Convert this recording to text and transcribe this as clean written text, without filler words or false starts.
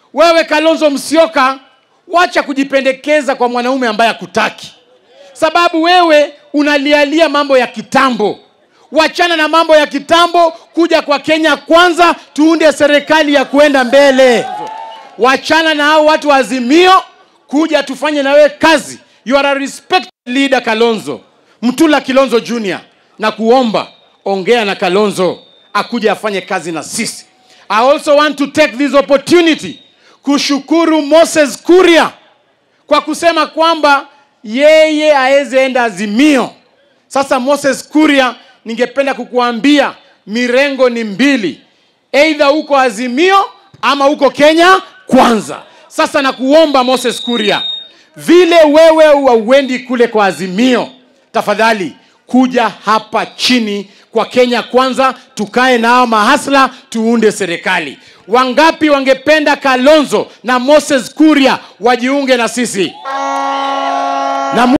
wewe Kalonzo Musyoka, wacha kujipendekeza kwa mwanaume ambaye hakutaki. Sababu wewe unalialia mambo ya kitambo. Wachana na mambo ya kitambo, kuja kwa Kenya Kwanza, tuunde serikali ya kuenda mbele. Wachana na hao watu wa Azimio, kuja tufanye na wewe kazi. You are a respected leader Kalonzo. Mtula Kalonzo Jr. Na kuomba, ongea na Kalonzo, akuje afanye kazi na sisi. I also want to take this opportunity kushukuru Moses Kuria kwa kusema kwamba yeye haeze enda Azimio. Sasa Moses Kuria, ningependa kukuambia mirengo ni mbili. Either uko Azimio ama uko Kenya Kwanza. Sasa nakuomba Moses Kuria, vile wewe uendi kule kwa Azimio, tafadhali kuja hapa chini kwa Kenya Kwanza, tukae nao mahasla, tuunde serikali. Wangapi wangependa Kalonzo na Moses Kuria wajiunge na sisi? Na